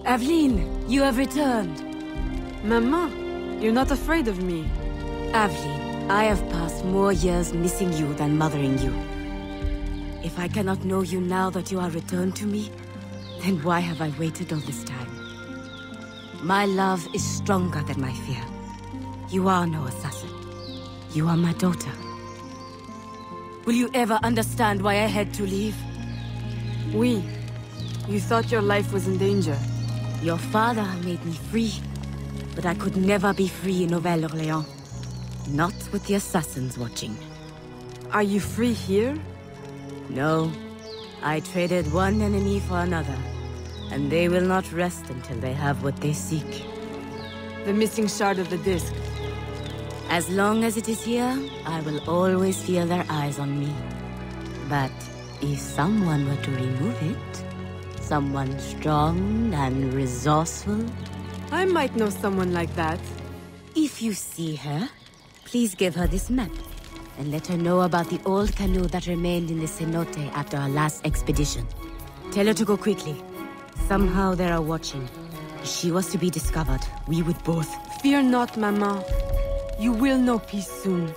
Aveline, you have returned. Maman, you're not afraid of me. Aveline, I have passed more years missing you than mothering you. If I cannot know you now that you are returned to me, then why have I waited all this time? My love is stronger than my fear. You are no assassin. You are my daughter. Will you ever understand why I had to leave? Oui. You thought your life was in danger. Your father made me free, but I could never be free in Nouvelle-Orléans. Not with the assassins watching. Are you free here? No. I traded one enemy for another, and they will not rest until they have what they seek. The missing shard of the disc. As long as it is here, I will always feel their eyes on me. But if someone were to remove it, someone strong and resourceful... I might know someone like that. If you see her, please give her this map, and let her know about the old canoe that remained in the cenote after our last expedition. Tell her to go quickly. Somehow they are watching. If she was to be discovered, we would both... Fear not, Maman. You will know peace soon.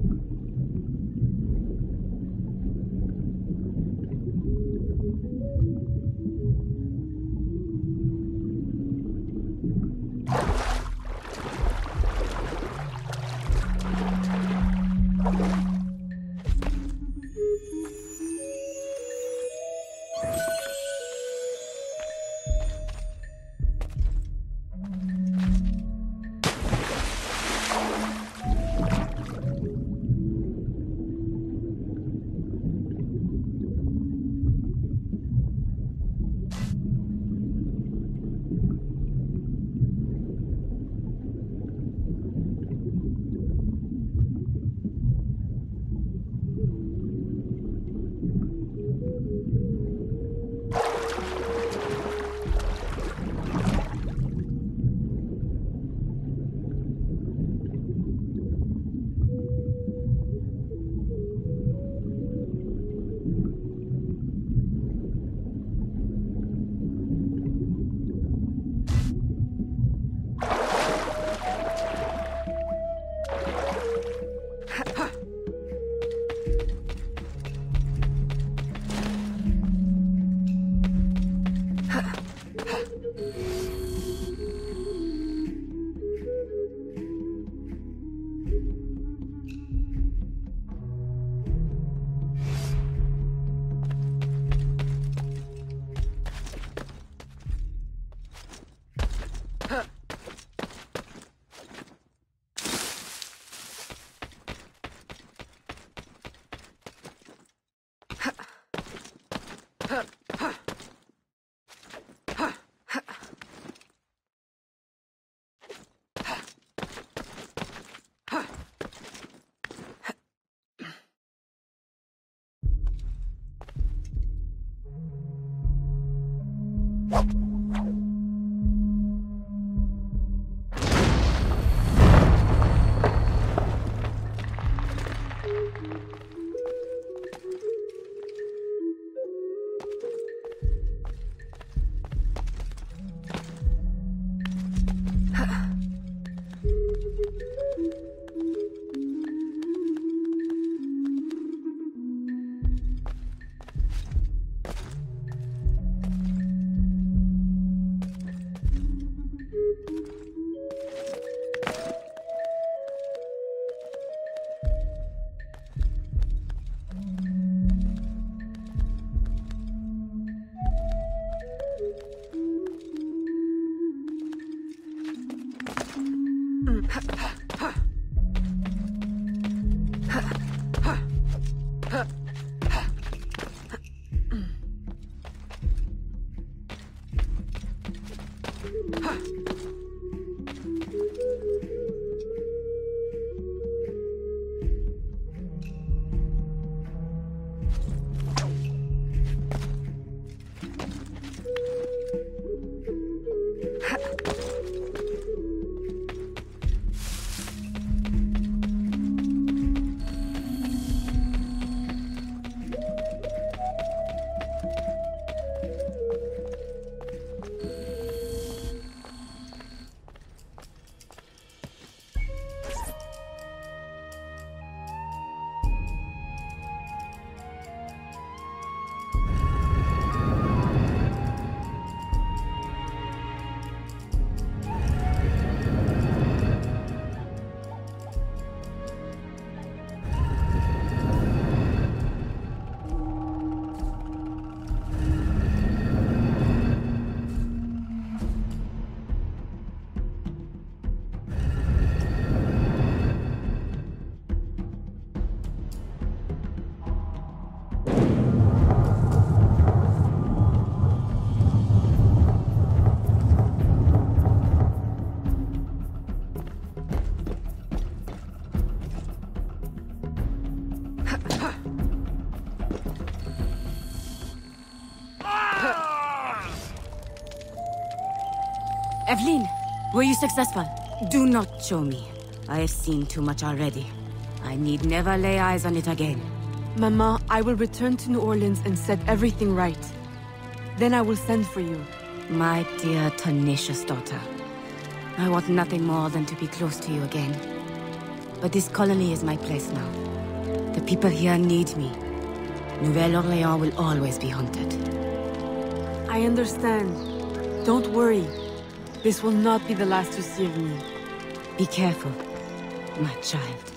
Evelyn, were you successful? Do not show me. I have seen too much already. I need never lay eyes on it again. Mama, I will return to New Orleans and set everything right. Then I will send for you. My dear, tenacious daughter. I want nothing more than to be close to you again. But this colony is my place now. The people here need me. Nouvelle-Orléans will always be haunted. I understand. Don't worry. This will not be the last you see of me. Be careful, my child.